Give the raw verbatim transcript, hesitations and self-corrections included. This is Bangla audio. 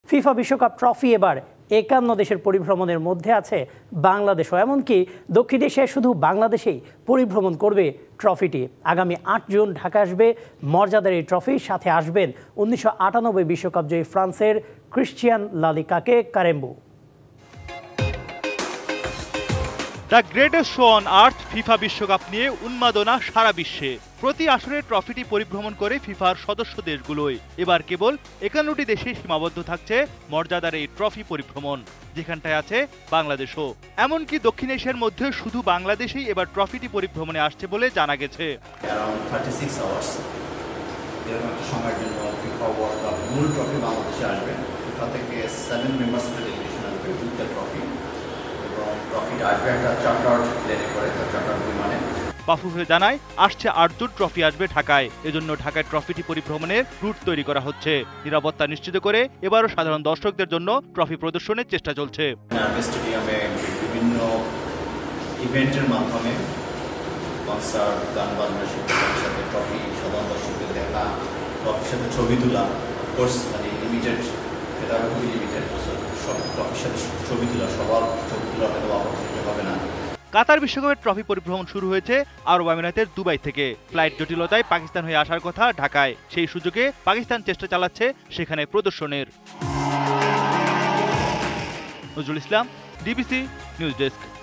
ফিফা বিশ্বকাপ ট্রফি এবার একান্ন দেশের পরিভ্রমণের মধ্যে আছে বাংলাদেশও। এমনকি দক্ষিণ এশিয়ায় শুধু বাংলাদেশেই পরিভ্রমণ করবে ট্রফিটি। আগামী আট জুন ঢাকা আসবে মর্যাদার এই ট্রফির সাথে আসবেন উনিশশো আটানব্বই বিশ্বকাপ জয়ী ফ্রান্সের ক্রিশ্চিয়ান লালিকাকে Karembeu. The greatest show on earth FIFA বিশ্বকাপ নিয়ে উন্মাদনা সারা বিশ্বে। প্রতি আসরে ট্রফিটি পরিভ্রমণ করে ফিফার সদস্য দেশগুলোই। এবার কেবল একান্নটি দেশে সীমাবদ্ধ থাকছে মর্যাদার এই ট্রফি পরিভ্রমণ, যেখানটায় আছে বাংলাদেশও। এমনকি দক্ষিণ এশিয়ার মধ্যে শুধু বাংলাদেশেই এবার ট্রফিটি পরিভ্রমণে আসছে বলে জানা গেছে। বাফুফে জানায় আসছে আটজন ট্রফি আসবে ঢাকায়। এজন্য ঢাকায় ট্রফিটি পরিভ্রমণের রুট তৈরি করা হচ্ছে। নিরাপত্তা নিশ্চিত করে এবারও সাধারণ দর্শকদের জন্য ট্রফি প্রদর্শনের চেষ্টা চলছে। স্টেডিয়ামে বিভিন্ন ইভেন্টের মাধ্যমে কনসার্ট, গান বাজনার সাথে ট্রফি সাধারণ দর্শকদের দেখা, ট্রফির সাথে ছবি তোলা, কোর্স মানে লিমিটেড, এটা খুবই লিমিটেড। সব ট্রফির সাথে ছবি তোলা, সবার ছবি তোলা হয়তো অপরচুনিটি হবে না। কাতার বিশ্বকাপের ট্রফি পরিভ্রমণ শুরু হয়েছে আরব আমিরাতের দুবাই থেকে। ফ্লাইট জটিলতায় পাকিস্তান হয়ে আসার কথা ঢাকায়। সেই সুযোগে পাকিস্তান চেষ্টা চালাচ্ছে সেখানে প্রদর্শনের। Nazrul Islam, DBC news desk.